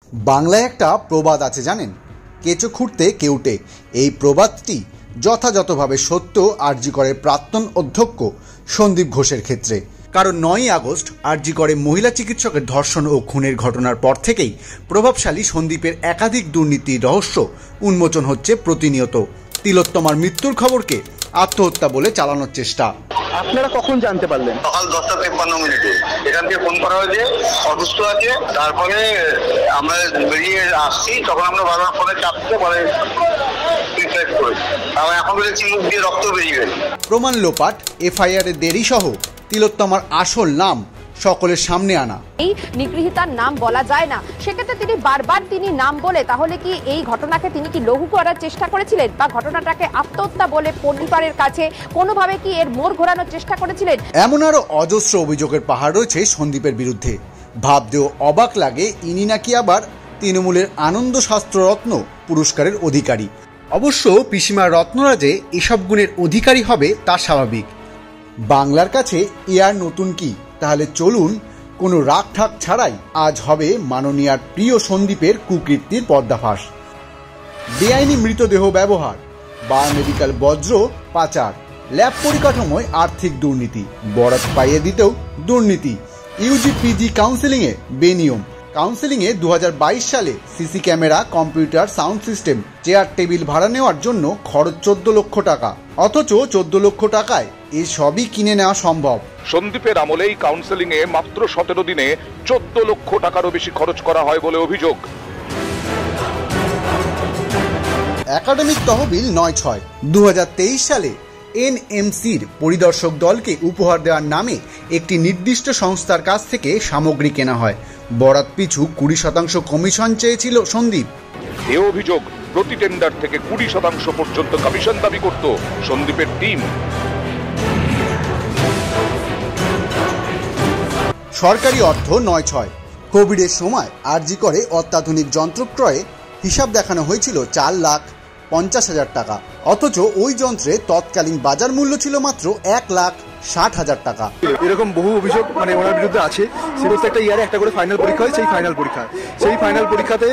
বাংলায় একটা প্রবাদ আছে জানেন, কেঁচো খুঁড়তে কেউটে। এই প্রবাদটি যথাযথভাবে সত্য আরজি করের প্রাক্তন অধ্যক্ষ সন্দীপ ঘোষের ক্ষেত্রে। কারণ 9ই আগস্ট আরজি করে মহিলা চিকিৎসকের ধর্ষণ ও খুনের ঘটনার পর থেকেই প্রভাবশালী সন্দীপের একাধিক দুর্নীতির রহস্য উন্মোচন হচ্ছে প্রতিনিয়ত। তিলোত্তমার মৃত্যুর খবরকে আত্মহত্যা বলে চালানোর চেষ্টা। আপনারা কখন জানতে পারলেন? সকাল 10:53 এখান থেকে ফোন করা হয়েছে অসুস্থ আছে। তারপরে আমরা বেরিয়ে আসছি, তখন আমরা বারবার ফোনে চাপতে বলে সুইসাইড করেছি। এখন বলেছি মুখ দিয়ে রক্ত বেরিয়ে গেছে। প্রমাণ লোপাট, এফআইআর এর দেরি সহ তিলোত্তমার আসল নাম সকলের সামনে আনা। এই নিগৃহীতার নাম বলা যায় না, সেক্ষেত্রে তিনি বারবার নাম বলে, তাহলে কি এই ঘটনাকে তিনি কি লঘু করার চেষ্টা করেছিলেন, বা ঘটনাটাকে আত্মহত্যা বলে পরিবারের কাছে কোনোভাবে কি এর মোড় ঘোরানোর চেষ্টা করেছিলেন? এমন আরো অজস্র অভিযোগের পাহাড় রয়েছে সন্দীপের বিরুদ্ধে। ভাবতেও অবাক লাগে, ইনি নাকি আবার তৃণমূলের আনন্দ শাস্ত্ররত্ন পুরস্কারের অধিকারী। অবশ্য পিসিমা রত্নরাজে এসব গুণের অধিকারী হবে তা স্বাভাবিক। বাংলার কাছে এ আর নতুন কি? তাহলে চলুন কোনো রাগ ঠাক ছাড়াই আজ হবে মাননীয়ার প্রিয় সন্দীপের কুকীর্তির পর্দাফাঁস। বেআইনি মৃতদেহ ব্যবহার, বায়োমেডিক্যাল বজ্র পাচার, ল্যাব পরিকাঠামোয় আর্থিক দুর্নীতি, বরাত পাইয়ে দিতেও দুর্নীতি, ইউজি পিজি কাউন্সেলিংয়ে বেনিয়ম, কাউন্সেলিংয়ে 2022 সালে CC camera, computer, sound system, chair table ভাড়া নেওয়ার জন্য খরচ 14 লক্ষ টাকা, অথচ 14 লক্ষ টাকায় এসবই কিনে নেওয়া সম্ভব। সন্দীপের আমলেই কাউন্সেলিং এ মাত্র 17 দিনে 14 লক্ষ টাকারও বেশি খরচ করা হয় বলে অভিযোগ। একাডেমিক তহবিল 9/6। 2023 সালে এনএমসির পরিদর্শক দলকে উপহার দেওয়ার নামে একটি নির্দিষ্ট সংস্থার কাছ থেকে সামগ্রী কেনা হয়। বরাত পিছু 20% কমিশন চেয়েছিল সন্দীপ। এ অভিযোগ, প্রতি টেন্ডার থেকে 20% পর্যন্ত কমিশন দাবি করত সন্দীপের টিম। সরকারি অর্থ 9/6। কোভিডের সময় আরজি করে অত্যাধুনিক যন্ত্র ক্রয়ে হিসাব দেখানো হয়েছিল 4,50,000 টাকা, অথচ ওই যন্ত্রে তৎকালীন বাজার মূল্য ছিল মাত্র 1,60,000 টাকা। এরকম বহু অভিযোগ ওনার বিরুদ্ধে আছে। প্রত্যেকটা ইয়ারে একটা করে ফাইনাল পরীক্ষা হয়। সেই ফাইনাল পরীক্ষাতে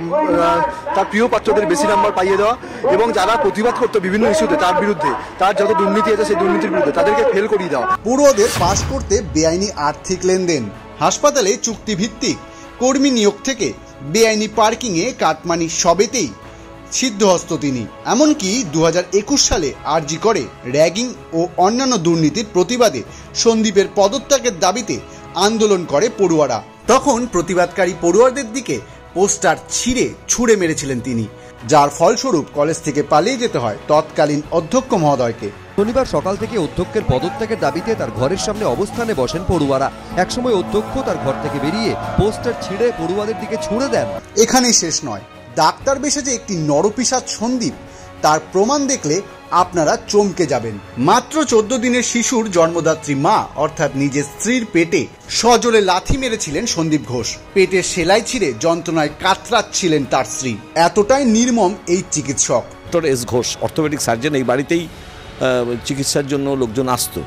তার প্রিয় পাত্রদের বেশি নাম্বার পাইয়ে দেওয়া, এবং যারা প্রতিবাদ করতো বিভিন্ন ইস্যুতে তার বিরুদ্ধে, তার যত দুর্নীতি আছে সেই দুর্নীতির বিরুদ্ধে তাদেরকে ফেল করিয়ে দেওয়া। পড়ুয়াদের পাশ করতে বেআইনি আর্থিক লেনদেন, হাসপাতালে চুক্তিভিত্তিক কর্মী নিয়োগ থেকে বেআইনি পার্কিংয়ে কাটমানি, সবেতেই সিদ্ধহস্ত তিনি। এমনকি 2021 সালে আরজি করে র্যাগিং ও অন্যান্য দুর্নীতির প্রতিবাদে সন্দীপের পদত্যাগের দাবিতে আন্দোলন করে পড়ুয়ারা। তখন প্রতিবাদকারী পড়ুয়াদের দিকে পোস্টার ছুঁড়ে মেরেছিলেন তিনি, যার ফলস্বরূপ কলেজ থেকে পালিয়ে যেতে হয় তৎকালীন অধ্যক্ষ মহোদয়কে। শনিবার সকাল থেকে অধ্যক্ষের পদত্যাগের দাবিতে তার ঘরের সামনে অবস্থানে বসেন পড়ুয়ারা। একসময় অধ্যক্ষ তার ঘর থেকে বেরিয়ে পোস্টার ছিঁড়ে পড়ুয়াদের দিকে ছুঁড়ে দেন। এখানেই শেষ নয়, ডাক্তার বেশে যে একটি নরপিশাচ সন্দীপ, তার প্রমাণ দেখলে আপনারা চমকে যাবেন। মাত্র 14 দিনের শিশুর জন্মদাত্রী মা অর্থাৎ নিজের স্ত্রীর পেটে সজলে লাথি মেরেছিলেন সন্দীপ ঘোষ। পেটের সেলাই ছিঁড়ে যন্ত্রণায় কাতরাচ্ছিলেন তার স্ত্রী। এতটাই নির্মম এই চিকিৎসক। Doctor S Ghosh, orthopaedic surgeon. এই বাড়িতেই চিকিৎসার জন্য লোকজন আসতো।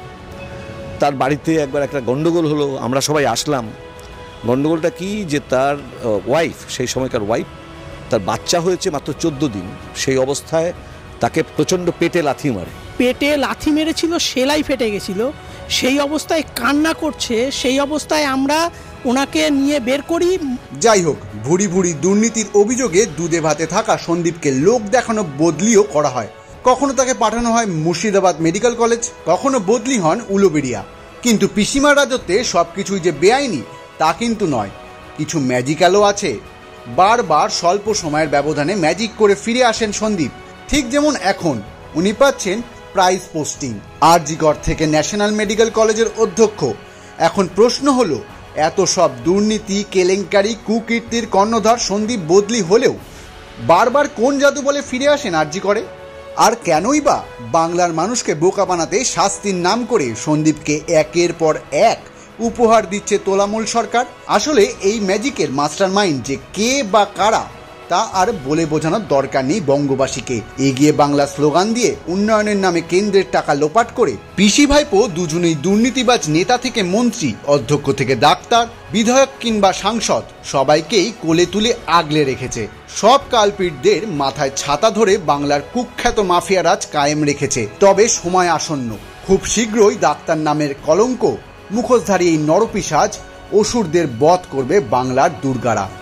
তার বাড়িতে একবার একটা গন্ডগোল হলো, আমরা সবাই আসলাম। গন্ডগোলটা কি, যে তার ওয়াইফ, সেই সময়কার ওয়াইফ, তার বাচ্চা হয়েছে মাত্র 14 দিন, সেই অবস্থায় তাকে প্রচণ্ড পেটে লাথি মারে। পেটে লাথি মেরেছিল, সেলাই ফেটে গেছিল, সেই অবস্থায় কান্না করছে। সেই অবস্থায় আমরা ওনাকে নিয়ে বের করি। যাই হোক, ভুড়ি ভুড়ি দুর্নীতির অভিযোগে দুধে ভাতে থাকা সন্দীপকে লোক দেখানো বদলিও করা হয়। কখনো তাকে পাঠানো হয় মুর্শিদাবাদ মেডিকেল কলেজ, কখনো বদলি হন উলুবেড়িয়া। কিন্তু পিসিমার রাজত্বে সবকিছুই যে বেআইনি তা কিন্তু নয়, কিছু ম্যাজিক্যালও আছে। বারবার স্বল্প সময়ের ব্যবধানে ম্যাজিক করে ফিরে আসেন সন্দীপ। ঠিক যেমন এখন উনি পাচ্ছেন প্রাইজ পোস্টিং আরজি কর থেকে ন্যাশনাল মেডিকেল কলেজের অধ্যক্ষ। এখন প্রশ্ন হলো, এত সব দুর্নীতি, কেলেঙ্কারি, কুকীর্তির কর্ণধার সন্দীপ বদলি হলেও বারবার কোন জাদু বলে ফিরে আসেন আরজি করে? আর কেনই বা বাংলার মানুষকে বোকা বানাতে শাস্তির নাম করে সন্দীপকে একের পর এক উপহার দিচ্ছে তোলামূল সরকার? আসলে এই ম্যাজিকের মাস্টার মাইন্ড যে কে বা কারা তা আর বলে বোঝানোর দরকার নেই বঙ্গবাসীকে। এগিয়ে বাংলা স্লোগান দিয়ে উন্নয়নের নামে কেন্দ্রের টাকা লোপাট করে পিসি ভাইপো দুজনেই দুর্নীতিবাজ নেতা থেকে মন্ত্রী, অধ্যক্ষ থেকে ডাক্তার, বিধায়ক কিংবা সাংসদ সবাইকেই কোলে তুলে আগলে রেখেছে। সব কালপিটদের মাথায় ছাতা ধরে বাংলার কুখ্যাত মাফিয়া রাজ কায়েম রেখেছে। তবে সময় আসন্ন, খুব শীঘ্রই ডাক্তার নামের কলঙ্ক মুখোশধারী এই নরপিশাচ অসুরদের বধ করবে বাংলার দুর্গারা।